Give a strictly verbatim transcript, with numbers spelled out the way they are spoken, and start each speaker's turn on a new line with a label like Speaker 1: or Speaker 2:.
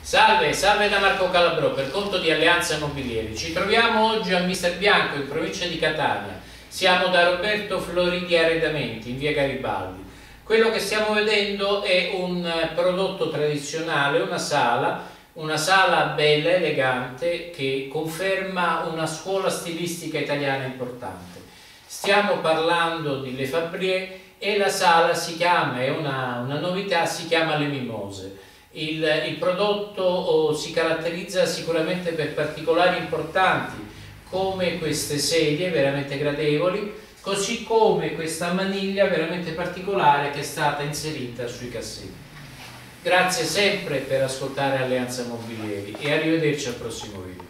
Speaker 1: Salve, salve da Marco Calabrò, per conto di Alleanza Mobilieri. Ci troviamo oggi a Mister Bianco, in provincia di Catania. Siamo da Roberto Floridi Arredamenti, in via Garibaldi. Quello che stiamo vedendo è un prodotto tradizionale, una sala, una sala bella, elegante, che conferma una scuola stilistica italiana importante. Stiamo parlando di Le Fabbri e la sala si chiama, è una, una novità, si chiama Le Mimose. Il, il prodotto oh, si caratterizza sicuramente per particolari importanti come queste sedie veramente gradevoli, così come questa maniglia veramente particolare che è stata inserita sui cassetti. Grazie sempre per ascoltare Alleanza Mobilieri e arrivederci al prossimo video.